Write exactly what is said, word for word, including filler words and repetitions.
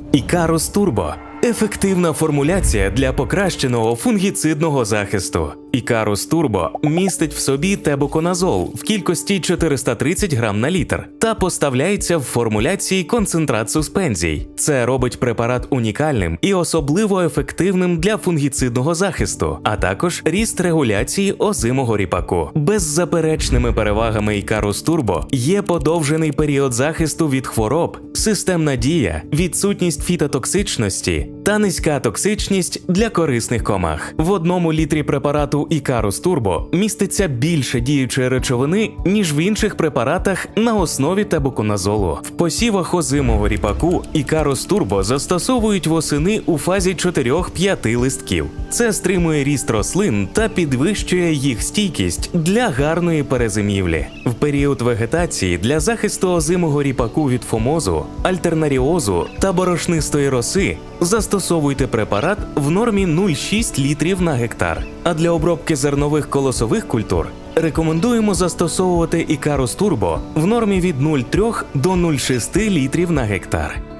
Ікарус Турбо – ефективна формуляція для покращеного фунгіцидного захисту. Ікарус Турбо містить в собі тебуконазол в кількості чотириста тридцять грам на літр та поставляється в формуляції концентрат суспензій. Це робить препарат унікальним і особливо ефективним для фунгіцидного захисту, а також ріст регуляції озимого ріпаку. Беззаперечними перевагами Ікарус Турбо є подовжений період захисту від хвороб, системна дія, відсутність фітотоксичності та низька токсичність для корисних комах. В одному літрі препарату Ікарус Турбо міститься більше діючої речовини, ніж в інших препаратах на основі тебуконазолу. В посівах озимого ріпаку Ікарус Турбо застосовують восени у фазі чотирьох-п'яти листків. Це стримує ріст рослин та підвищує їх стійкість для гарної перезимівлі. В період вегетації для захисту озимого ріпаку від фомозу, альтернаріозу та борошнистої роси застосовуйте препарат в нормі нуль цілих шість літрів на гектар. А для обробки зернових колосових культур рекомендуємо застосовувати Ікарус Турбо в нормі від нуль цілих три до нуль цілих шість літрів на гектар.